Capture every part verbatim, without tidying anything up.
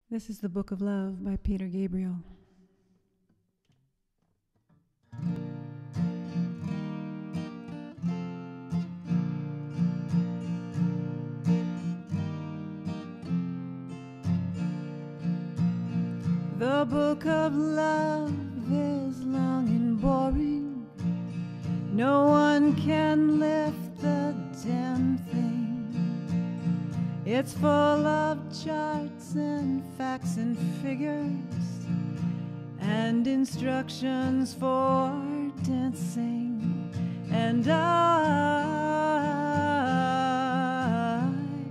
This is the Book of Love by Peter Gabriel. The book of love is long and boring. No one can lift the damn thing. It's full of charts and facts and figures and instructions for dancing. And I,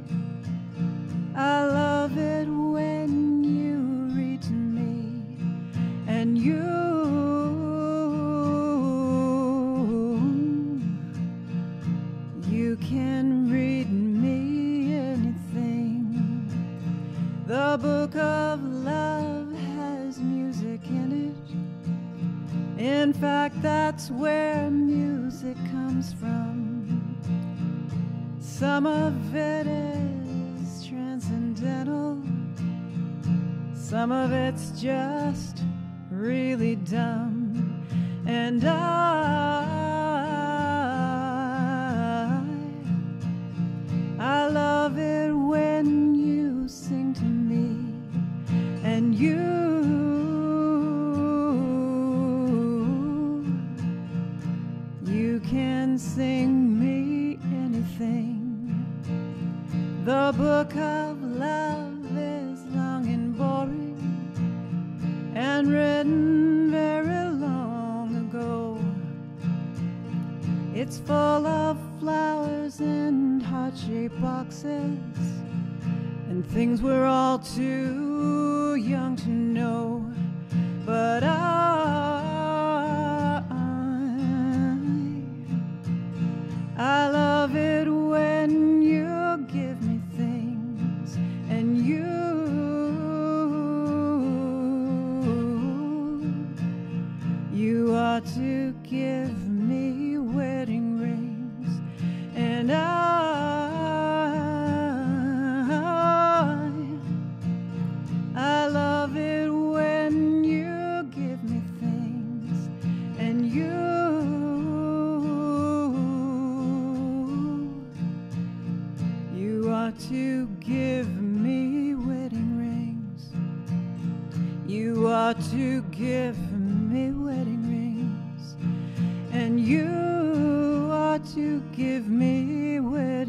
I love it when you read to me, and you, you can read me anything. The book of love has music in it. In fact, that's where music comes from. Some of it is transcendental. Some of it's just really dumb. And I, I love it when you sing to me, and you, you can sing me anything. The book of love is long and boring and written very long ago. It's full of flowers and heart-shaped boxes and things we're all too young to know. But I, I love it when you give me things, and you, you ought to give me wedding rings. And I, I love it when you give me things, and you, you ought to give me wedding rings. You ought to give me wedding rings, and you ought to give me wedding rings.